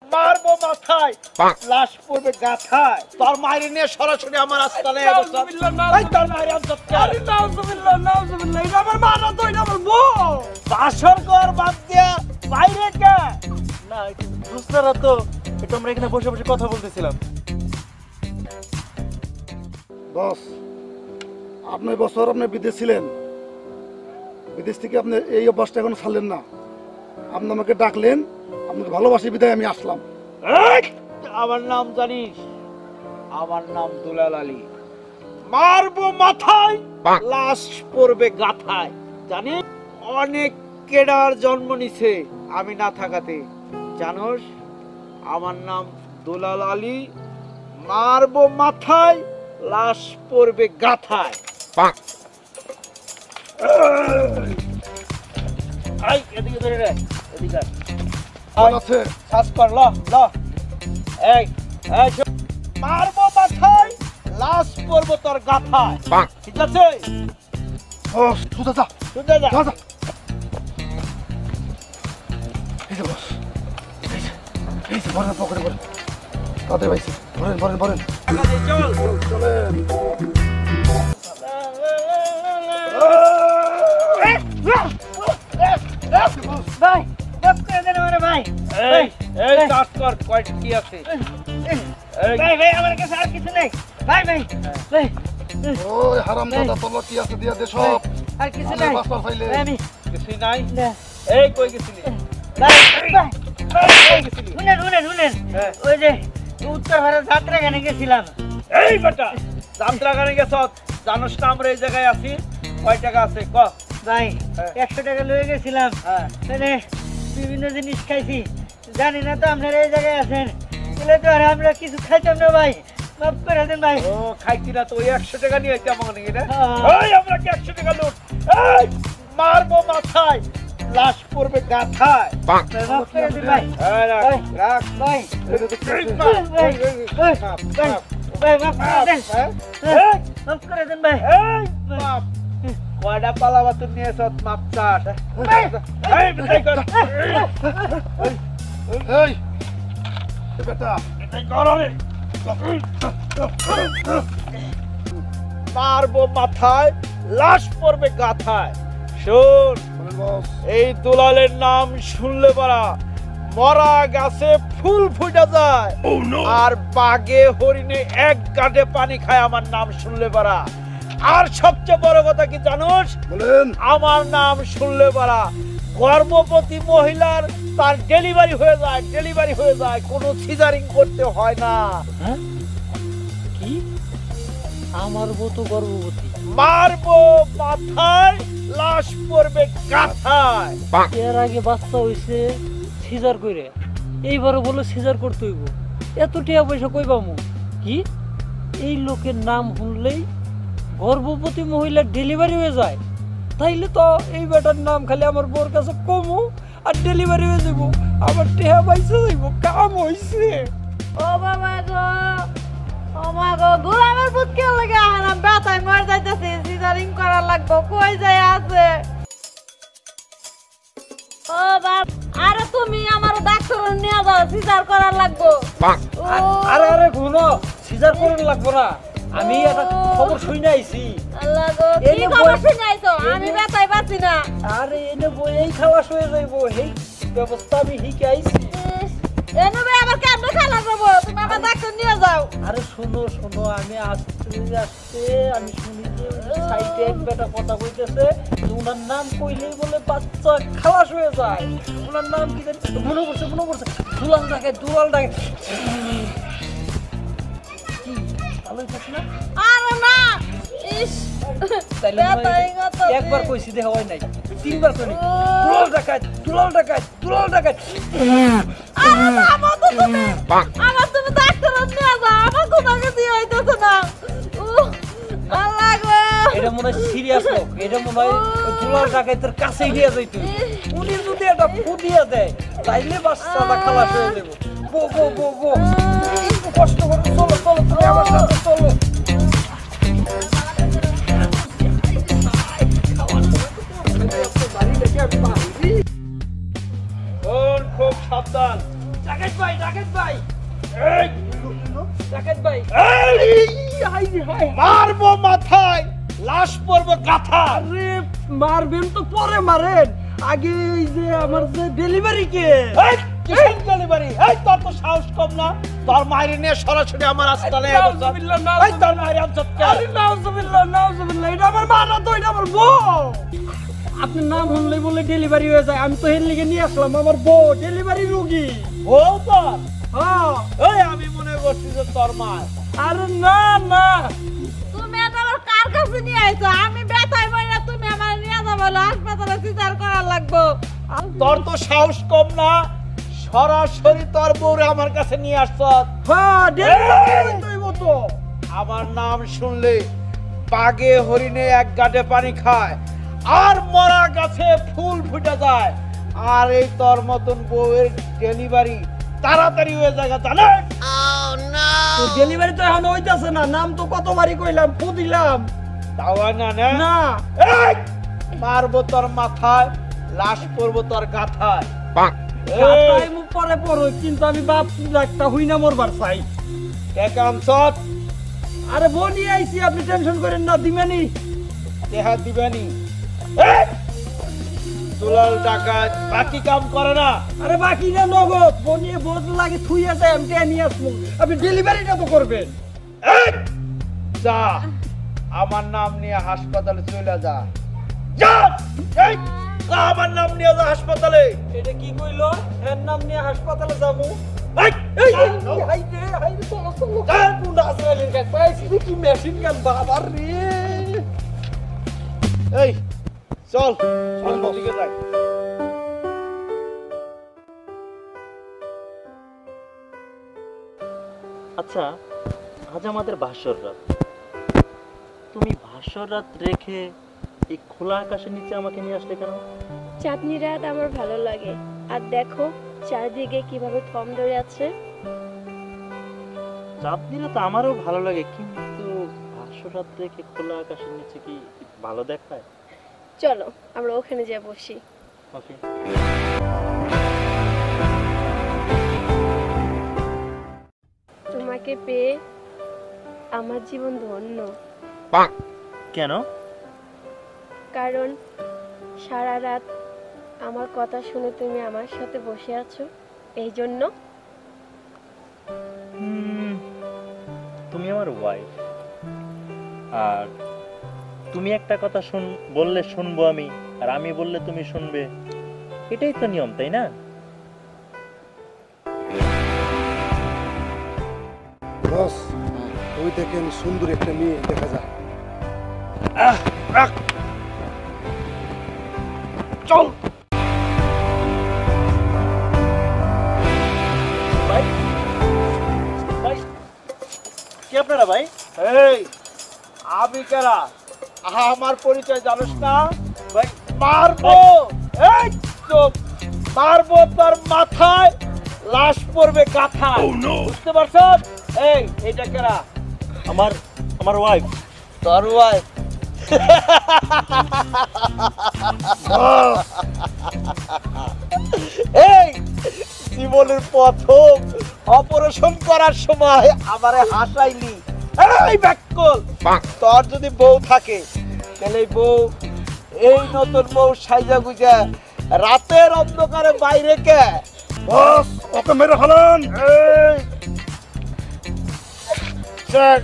মারবো মাথায় লাশ পড়বে গাথায় তোর মায়ের নিয়ে সরাসরি আমার আস্তানে তোর মায়ের আমার মা না তো এটা আমার বউ বাসর ঘর বাদ দিয়া বাইরে কে না দোস্তারা তো একটু আমরা এখানে বসে বসে কথা বলতেছিলাম। বস আপনি বছর আপনি বিদেশ ছিলেন, বিদেশ থেকে আপনি এই অভ্যাসটা এখনো ছাড়লেন না। আপনি আমাকে ডাকলেন, আপনাকে ভালোবাসি বিদায় আমি আসলাম। আমার নাম জানিস? আমার নাম দুলাল আলী। মারবো মাথায় লাশ পড়বে গাথায়। জানিস অনেক কেডার জন্ম নিছে আমি না থাকাতে। জানোস আমার নাম দুলাল আলী। মারবো মাথায় লাশ পড়বে গাথায়। আই এদিকে ধরে রে, এদিকে আছে শ্বাস কর ল ল। এই এই মারবো মাথায় লাশ পড়বো তোর গাথায়। ঠিক আছে বস সোজা যা শুনতে যা। যা যা। এই যে বস, এই যে ভরেন পকেটে ভরেন, তাদের ভাইছি ভরেন ভরেন ভরেন। চল চলেন ভাই বাপ করে দেন আমারে ভাই। এই এই কাজ কর কয়টা কি আছে। ভাই ভাই আমার কাছে আর কিছু নেই ভাই ভাই ভাই ওই হারাম দাদা তোর কি আছে দিয়া দে সব। আর কিছু আমি নাই বাসপার ফাইলে ভাই, আমি কিছুই নাই। না এই কই গেছিলি? ভাই ভাই কই গেছিলি? শুনেন শুনেন শুনেন হ্যাঁ। ওই যে উত্তর ভারত যাত্রা গানে গেছিলাম। এই বেটা যাত্রা গানে গেছ, জানোস না আমরা এই জায়গায় আছি? কয় টাকা আছে ক? ভাই হ্যাঁ। 100 টাকা লয়ে গেছিলাম। হ্যাঁ মানে বিভিন্ন জিনিস খাইছি, জানি না তো আপনারা এই জায়গায় আছেন, বলে তো আর আমরা কিছু খাইতাম না ভাই, মাফ করে দেন ভাই। ও খাইতি না তো ওই 100 টাকা নিয়ে আইতে আমাকে নাকি না? হ্যাঁ। এই আমরা কি 100 টাকা লুট? এই মারবো মাথায় লাশ পড়বে গাথায়। ভাই, মাফ করে দেন ভাই। এই রাখ ভাই। রাখ। ভাই এই মাপ, ভাই, এই, ভাই, মাপ, ভাই, মাপ, ভাই মাফ করে দেন, হ্যাঁ? হ্যাঁ, মাফ করে দেন ভাই। এই মাপ। কয়টা পালা বাতুন নিয়েছ মাপ চাস? ভাই, এই বিদায় কর। এই বেটা বিদায় কর রে। মারবো মাথায় লাশ পড়বে গাথায়। শোন বলেন বস। এই দুলালের নাম শুনলে পারা মরা গাছে ফুল ফুটে যায়, আর বাগে হরিণে এক গাঁটে পানি খায় আমার নাম শুনলে পারা। আর সবচেয়ে বড় কথা কি জানোস? বলেন আমার নাম শুনলে পারা গর্ভবতী মহিলার তার ডেলিভারি হয়ে যায়, কোনো সিজারিং করতে হয় না। কি আমার বউ তো গর্ভবতী, মারবো মাথায় লাশ পড়বে গাথায়। এর আগে বাচ্চা হইছে সিজার করে, এইবারও বলে সিজার করতে হইব। এত টাকা পয়সা কই পামু? কি এই লোকের নাম শুনলেই গর্ভবতী মহিলার ডেলিভারি হয়ে যায়? তাইলে তো এই বেটার নাম খালি আমার বউর কাছে কমু আর ডেলিভারি হয়ে যাব, আমার টেহা পাইছে যাইব, কাম হইছে। ও বাবা গো, ও মা গো, গোলামের পুত কে লাগে আনাম ব্যথায় মর যাইতেছে, সিজারিং করা লাগবো, কই যায় আছে? ও বাপ, আরে তুমি আমার ডাক্তার নিয়ে যাও, সিজার করা লাগবো। আরে আরে শুনো, সিজার করুন লাগবো না, আমি একটা খবর শুনে আইছি। আল্লাহ গো, কি এনে খবর বই- শুনাইছো? আমি ব্যথায় পাচ্ছি না। আরে এনে বই এই খালাস হয়ে যাইব, এই ব্যবস্থা আমি শিখে আইছি। এনে ভাই আবার কেমনে খালা যাবো? তুমি আমার ডাক্তার নিয়ে যাও। আরে শোনো শোনো, আমি আসতে আমি শুনি যে সাইডে এক বেটা কথা কইতেছে, ওনার নাম কইলেই বলে বাচ্চা খালাস হয়ে যায়। ওনার নাম কি জানি, মনে পড়ছে দুলাল ডাকে কি ভালোই থাকি না? আরে না, ইস, তাইলে মনে হয় ব্যথায় গত। একবার কইছি দেখা হয় নাই, 3বার কইনি দুলাল ডাকাত। আরে না, আমার তো তুমি ডাক্তার নিয়ে যাও, আমার কোথাকে দিয়ে হইতেছে না। আল্লাহ গো, এটা মনে হয় সিরিয়াস লোক, এটা মনে হয় ওই দুলাল ডাকাতের কাছেই নিয়ে যাইতো। উনি যদি একটা ফু দিয়ে দেয় তাইলে বাচ্চাটা খালাস হয়ে যাবো। বো একটু কষ্ট করে চলো তুমি আমার সাথে চলো। খুব সাবধান, ডাকাত ভাই এই ডাকাত ভাই মারবো মাথায়, লাশ পড়বে গাথা। আরে মারবেন তো পরে মারেন, আগে এই যে আমার যে ডেলিভারি কে এই কিসের ডেলিভারি? এই তোর তো সাহস কম না, তোর মায়ের নিয়ে সরাসরি আমার আস্তানে নাউজুবিল্লাহ, এই তোর মায়ের আমজাদ কে? আরে নাউজুবিল্লাহ, এটা আমার মা না তো, এটা আমার বউ। আপনার নাম শুনলেই বলে ডেলিভারি হয়ে যায়, আমি তো এর লিগে নিয়ে আসলাম আমার বউ ডেলিভারি রোগী। ও তোর? হ্যাঁ। এই আমি মনে করছি যে তোর মা। আরে না না, তুমি এটা আমার কার কাছে নিয়ে আইছো? আমি ব্যথায় মইরা তুমি আমার নিয়ে যাবো হাসপাতালে সিজার করার লাগবো। তোর তো সাহস কম না, সরাসরি তোর বউরে আমার কাছে নিয়ে আসছ। হ্যাঁ ডেলিভারি হইব তো। আমার নাম শুনলে বাগে হরিণে এক গাঁটে পানি খায়, আর মরা গাছে ফুল ফুটে যায়। আর এই তোর মতন বউয়ের ডেলিভারি তাড়াতাড়ি হয়ে যায়, জানেন? তো ডেলিভারি তো এখন হইতাছে না, নাম তো কতবারই কইলাম, ফু দিলাম। তাও হয় না না? না এই, মারবো তোর মাথায়, লাশ পড়বো তোর গাথায়। এই, গাতাই মুখ পরে পড়ো, কিন্তু আমি বাপ একটা হুই না মরবার চাই। কে কামছত? আরে বউ নিয়ে আইছি, আপনি টেনশন করেন না, দিবেনি। দেহা দিবেনি। এই, দুলাল ডাকাত বাকি কাম করে না। আরে বাকি না নগদ, বউ নিয়ে বোধ লাগে থুইয়া যায়, আমি টেনে নিয়ে আসবো, আপনি ডেলিভারিটা তো করবেন। এই, যা আমার নাম নিয়ে হাসপাতালে চলে যা। যা, এই, যা আমার নাম নিয়ে যা হাসপাতালে। এটা কি কইলো? এর নাম নিয়ে হাসপাতালে যাবো? এই, এই যা, হাইরে হাইরে, চলো চলো। যা। কোন আসলের কাছে পাইছি কি মেশিন গান, বাবা রে। এই চল চল ওদিকে যাই। আচ্ছা, আজ আমাদের ভাস্বর রাত, তুমি ভাস্বর রাত রেখে এই খোলা আকাশের নিচে আমাকে নিয়ে আসলে কেন? চাঁদনি রাত আমার ভালো লাগে, আর দেখো চারদিকে কিভাবে থম ধরে আছে। চাঁদনি রাত আমারও ভালো লাগে, কিন্তু ভাস্বর রাত রেখে খোলা আকাশের নিচে কি ভালো দেখায়? চলো আমরা ওখানে যা বসি। ওকে। তোমাকে পেয়ে আমার জীবন ধন্য, কেন? কারণ সারা রাত আমার কথা শুনে তুমি আমার সাথে বসে আছো, এই জন্য। তুমি আমার ওয়াইফ, আর তুমি একটা কথা বললে শুনবো আমি, আর আমি বললে তুমি শুনবে, এটাই তো নিয়ম, তাই না? বস, ওই দেখেন সুন্দর একটা মেয়ে দেখা যায়। চল ভাই, ভাই, কি আপনারা ভাই? এই আমি কেরা, আমার পরিচয় জানিস না? ভাই মারবো, এই চুপ, মারবো তোর মাথায়, লাশ পড়বে গাথায়। বুঝতে পারছ? এই এটা কেরা? আমার ওয়াইফ। তোর ওয়াইফ? এই জীবনের প্রথম অপারেশন করার সময় আমারে হাসাইলি। এই ব্যাককল, তোর যদি বউ থাকে তাহলে বউ, এই নতুন বউ সাইজা গুজা রাতের অন্ধকারে বাইরে কে? বস, ওকে মেরে ফেলান। এই স্যার,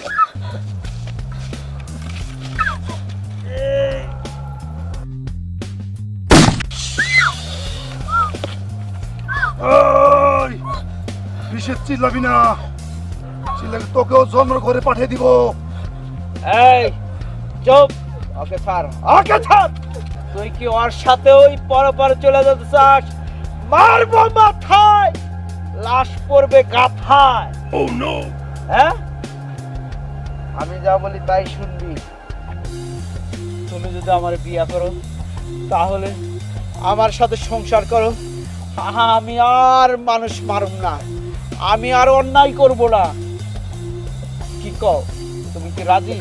ওই বিশেষ চিল্লাবি না, চিল্লাবি তোকেও জন্মের ঘরে পাঠিয়ে দিব। এই চুপ, ওকে ছাড়, ওকে ছাড়। তুই কি ওর সাথে ওই পরপর চলে যেতে চাস? মারবো মাথায়, লাশ পড়বে গাথায়। ও নো। হ্যাঁ, আমি যা বলি তাই শুনবি। তুমি যদি আমার বিয়ে করো, তাহলে আমার সাথে সংসার করো, আমি আর মানুষ মারুম না, আমি আর অন্যায় করব না। কি কও, তুমি কি রাজি?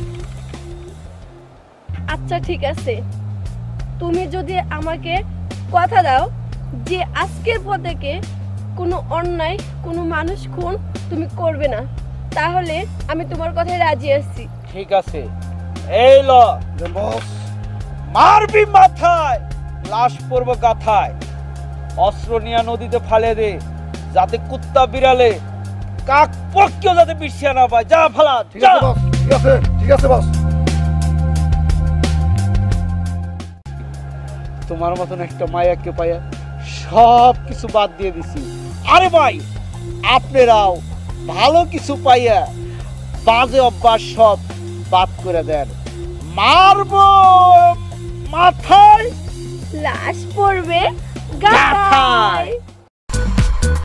আচ্ছা ঠিক আছে, তুমি যদি আমাকে কথা দাও যে আজকের পর থেকে কোনো অন্যায় কোনো মানুষ খুন তুমি করবে না, তাহলে আমি তোমার কথায় রাজি আছি। ঠিক আছে, এই ল দেন বস। মারবি মাথায়, লাশ পড়বো গাথায়। অস্ত্র নিয়ে নদীতে ফালে দে, যাতে কুত্তা বিড়ালে কাক পক্ষেও যাতে বিছিয়া না পায়। যা ফালা, ঠিক যা। আছে বস, ঠিক আছে, ঠিক আছে বস। তোমার মতন একটা মায়াকে পাইয়া সব কিছু বাদ দিয়ে দিছি। আরে ভাই, আপনারাও ভালো কিছু পাইয়া বাজে অভ্যাস সব বাদ করে দেন। মারবো মাথায়, লাশ পড়বে গাথায়। গাথায়।